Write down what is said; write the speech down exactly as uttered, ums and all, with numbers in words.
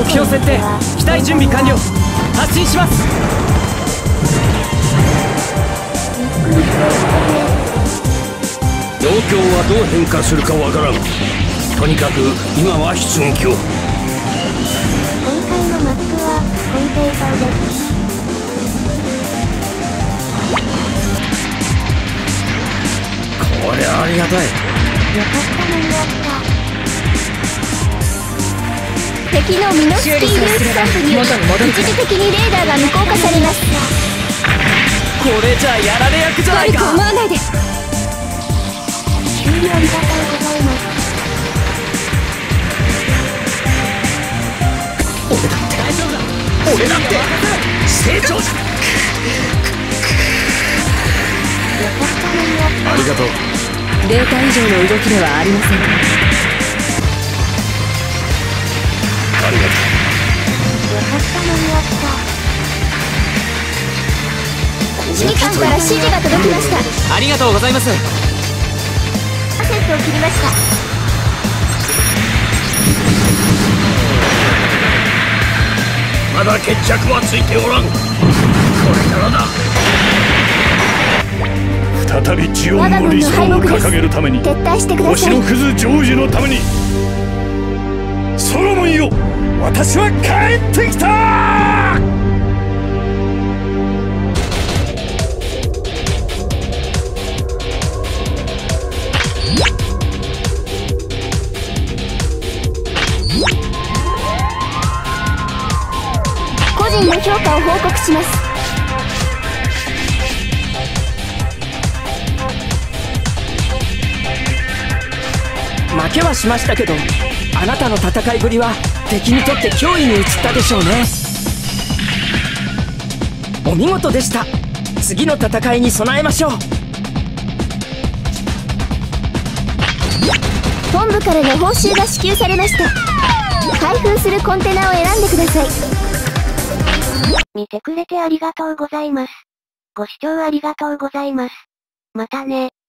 目標設定、機体準備完了。発進します。 状況はどう変化するかわからん。とにかく今は出撃を。 今回のマップはコンペイトーです。 これありがたい。 よかった間に合った。敵のミノスキールースタンプに一時的にレーダーが無効化されます。 これじゃやられ役じゃないか。 悪く思わないで。終了ありがとうございます。 俺だって大丈夫だ。 俺だって成長だ。 よかった間に合った。 ありがとう。 データ以上の動きではありません。 ありがとう。 よかった間に合った。指揮官から指示が届きました。 ありがとうございます。 アセットを切りました。 まだ決着はついておらん。これからだ。再びジオンの理想を掲げるために、 撤退してくだ星さい。 のクズジョージのために。ソロモンよ、私は帰ってきた。 個人の評価を報告します。 負けはしましたけど、あなたの戦いぶりは敵にとって脅威に移ったでしょうね。お見事でした。次の戦いに備えましょう。 本部からの報酬が支給されました。開封するコンテナを選んでください。見てくれてありがとうございます。ご視聴ありがとうございます。またね。